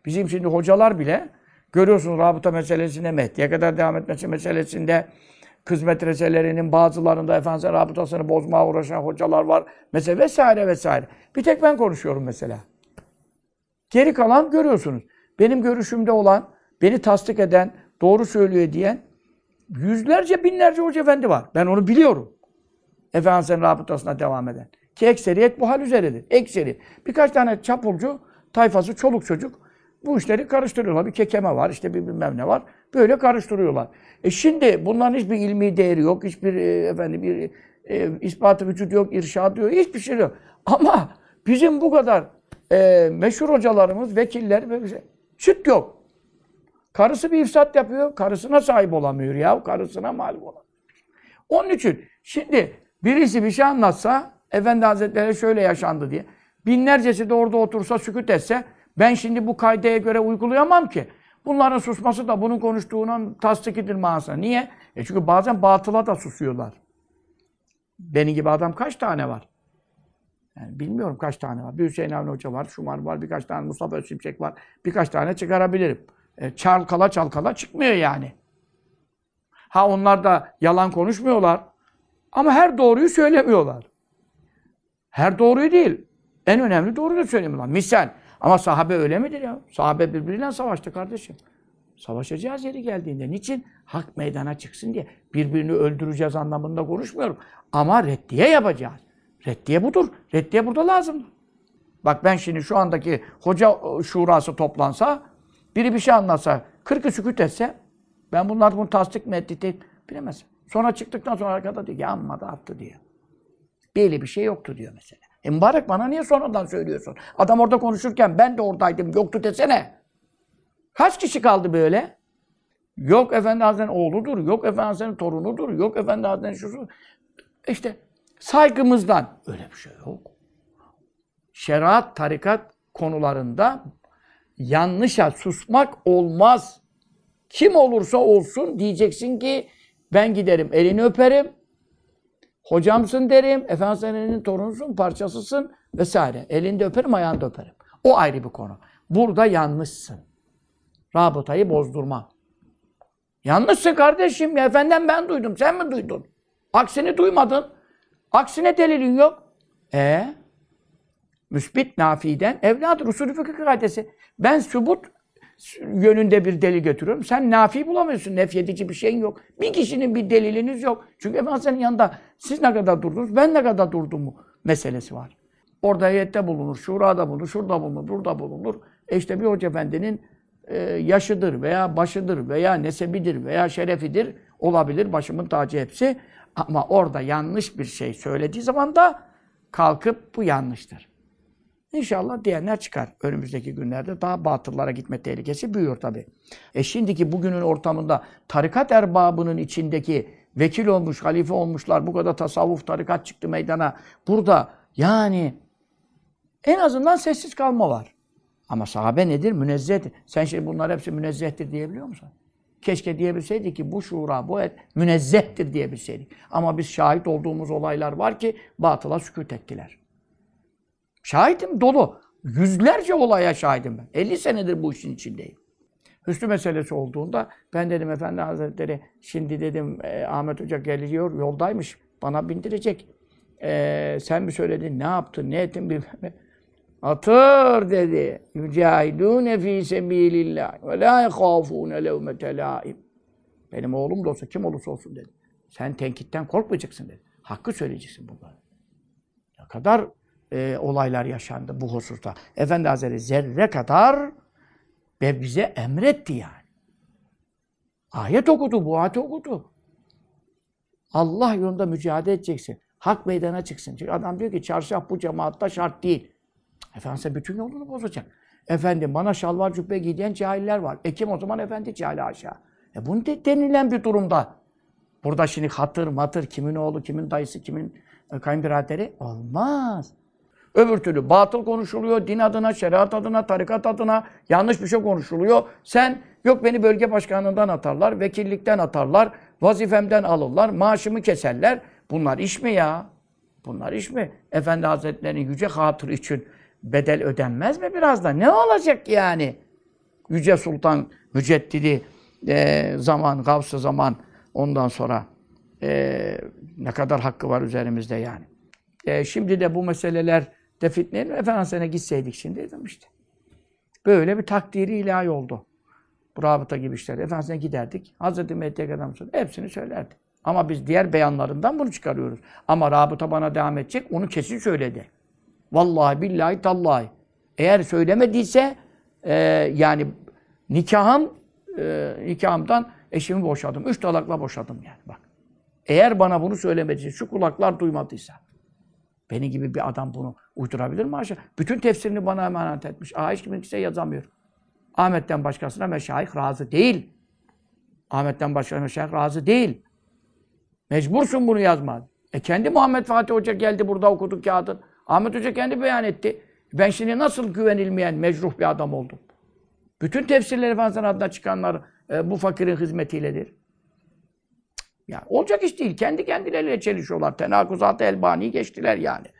Bizim şimdi hocalar bile görüyorsunuz rabıta meselesinde, Mehdi'ye kadar devam etmesi meselesinde, kız medreselerinin bazılarında Efendimiz rabıtasını bozmaya uğraşan hocalar var. Mesela vesaire vesaire. Bir tek ben konuşuyorum mesela. Geri kalan görüyorsunuz. Benim görüşümde olan, beni tasdik eden, doğru söylüyor diyen yüzlerce, binlerce hoca efendi var. Ben onu biliyorum. Efendimiz'in rabıtasına devam eden. Ki ekseriyet bu hal üzeredir. Ekseri. Birkaç tane çapulcu tayfası, çoluk çocuk bu işleri karıştırıyorlar. Bir kekeme var, işte bir bilmem ne var. Böyle karıştırıyorlar. Şimdi bunların hiçbir ilmi değeri yok. Hiçbir bir ispatı vücudu yok, irşadı yok. Hiçbir şey yok. Ama bizim bu kadar meşhur hocalarımız, vekiller böyle şey. Süt yok. Karısı bir ifsat yapıyor. Karısına sahip olamıyor ya. Karısına mağlup olamıyor. Onun için şimdi birisi bir şey anlatsa Efendi Hazretleri şöyle yaşandı diye. Binlercesi de orada otursa, sükût etse ben şimdi bu kaideye göre uygulayamam ki. Bunların susması da bunun konuştuğunun tasdikidir manasına. Niye? Çünkü bazen batıla da susuyorlar. Benim gibi adam kaç tane var? Yani bilmiyorum kaç tane var. Bir Hüseyin Avni Hoca var, Şumar var, birkaç tane Mustafa Özsimşek var. Birkaç tane çıkarabilirim. Çalkala çalkala çıkmıyor yani. Ha onlar da yalan konuşmuyorlar. Ama her doğruyu söylemiyorlar. Her doğruyu değil. En önemli doğruyu da söylemiyorlar. Misal. Ama sahabe öyle midir ya? Sahabe birbiriyle savaştı kardeşim. Savaşacağız yeri geldiğinde. Niçin? Hak meydana çıksın diye. Birbirini öldüreceğiz anlamında konuşmuyorum. Ama reddiye yapacağız. Reddiye budur. Reddiye burada lazım. Bak ben şimdi şu andaki hoca şurası toplansa, biri bir şey anlatsa, 40'ı sükût etse, ben bunu tasdik mi etti bilemezim. Sonra çıktıktan sonra arkada diyor ki amma da attı diyor. Böyle bir şey yoktu diyor mesela. Mübarek bana niye sonradan söylüyorsun? Adam orada konuşurken ben de oradaydım yoktu desene. Kaç kişi kaldı böyle? Yok Efendi Hazretleri'nin oğludur, yok Efendi Hazretleri'nin torunudur, yok Efendi Hazretleri'nin şusu. İşte saygımızdan öyle bir şey yok. Şeriat, tarikat konularında yanlışa susmak olmaz. Kim olursa olsun diyeceksin ki ben giderim elini öperim. Hocamsın derim, Efendimiz'in torunusun, parçasısın vesaire. Elinde öperim, ayağında öperim. O ayrı bir konu. Burada yanlışsın. Rabıtayı bozdurma. Yanlışsın kardeşim ya. Efendim ben duydum, sen mi duydun? Aksini duymadın. Aksine delilin yok. Müsbit nafiden evladır. Usulü fıkıh kaidesi. Ben sübut yönünde bir delil götürüyorum. Sen nafi bulamıyorsun. Nefyedici bir şeyin yok. Bir kişinin bir deliliniz yok. Çünkü Efendimiz'in yanında siz ne kadar durdunuz, ben ne kadar durdum mu meselesi var. Orada heyette bulunur, şurada bulunur, şurada bulunur, burada bulunur. İşte bir hoca efendinin yaşıdır veya başıdır veya nesebidir veya şerefidir. Olabilir, başımın tacı hepsi. Ama orada yanlış bir şey söylediği zaman da kalkıp bu yanlıştır. İnşallah diyenler çıkar. Önümüzdeki günlerde daha batıllara gitme tehlikesi büyüyor tabii. Şimdiki bugünün ortamında tarikat erbabının içindeki vekil olmuş, halife olmuşlar, bu kadar tasavvuf, tarikat çıktı meydana. Burada yani en azından sessiz kalma var. Ama sahabe nedir? Münezzehtir. Sen şimdi bunlar hepsi münezzehtir diyebiliyor musun? Keşke diyebilseydik ki bu şura, bu et münezzehtir diyebilseydik. Ama biz şahit olduğumuz olaylar var ki batıla sükût ettiler. Şahidim dolu. Yüzlerce olaya şahidim ben. 50 senedir bu işin içindeyim. Hüsnü meselesi olduğunda ben dedim Efendi Hazretleri şimdi dedim Ahmet Hoca geliyor yoldaymış bana bindirecek. Sen mi söyledin ne yaptın ne ettin bilmem. Atır dedi. Yücahidûne fî semîlillâh ve lâ yekâfûne levmete lâim. Benim oğlum da olsa kim olursa olsun dedi. Sen tenkitten korkmayacaksın dedi. Hakkı söyleyeceksin bunları. Ne kadar olaylar yaşandı bu hususta. Efendi Hazretleri zerre kadar ve bize emretti yani. Ayet okudu, bu ayet okudu. Allah yolunda mücadele edeceksin. Hak meydana çıksın. Çünkü adam diyor ki çarşaf bu cemaatta şart değil. Efendim sen bütün yolunu bozacak. Efendim bana şalvar cübbe giydiren cahiller var. Kim o zaman efendi cahil aşağı. Bunu denilen bir durumda. Burada şimdi hatır matır, kimin oğlu, kimin dayısı, kimin kayınbiraderi olmaz. Öbür türlü batıl konuşuluyor, din adına, şeriat adına, tarikat adına yanlış bir şey konuşuluyor. Sen yok beni bölge başkanlığından atarlar, vekillikten atarlar, vazifemden alırlar, maaşımı keserler. Bunlar iş mi ya? Bunlar iş mi? Efendi Hazretleri'nin yüce hatırı için bedel ödenmez mi biraz da? Ne olacak yani? Yüce Sultan Müceddidi zaman, Gavs-ı Zaman ondan sonra ne kadar hakkı var üzerimizde yani. Şimdi de bu meseleler de fitnenin Efendimiz'e gitseydik şimdi dedim işte. Böyle bir takdiri ilahi oldu. Bu rabıta gibi işler. Efendimiz'e giderdik. Hazreti Mehdi'ye kadar hepsini söylerdi. Ama biz diğer beyanlarından bunu çıkarıyoruz. Ama rabıta bana devam edecek, onu kesin söyledi. Vallahi billahi tallahi. Eğer söylemediyse yani nikahımdan eşimi boşadım. 3 talakla boşadım yani bak. Eğer bana bunu söylemediyse, şu kulaklar duymadıysa. Beni gibi bir adam bunu uydurabilir mi aşağı? Bütün tefsirini bana emanet etmiş. Hiç kimse yazamıyor. Ahmet'ten başkasına meşayih razı değil. Ahmet'ten başkasına meşayih razı değil. Mecbursun bunu yazma. Kendi Muhammed Fatih Hoca geldi burada okudu kağıdın. Ahmet Hoca kendi beyan etti. Ben şimdi nasıl güvenilmeyen mecruh bir adam oldum? Bütün tefsirler Efendimiz'in adına çıkanlar bu fakirin hizmetiyledir. Ya olacak iş değil. Kendi kendileriyle çelişiyorlar. Tenakuzat-ı Elbani'yi geçtiler yani.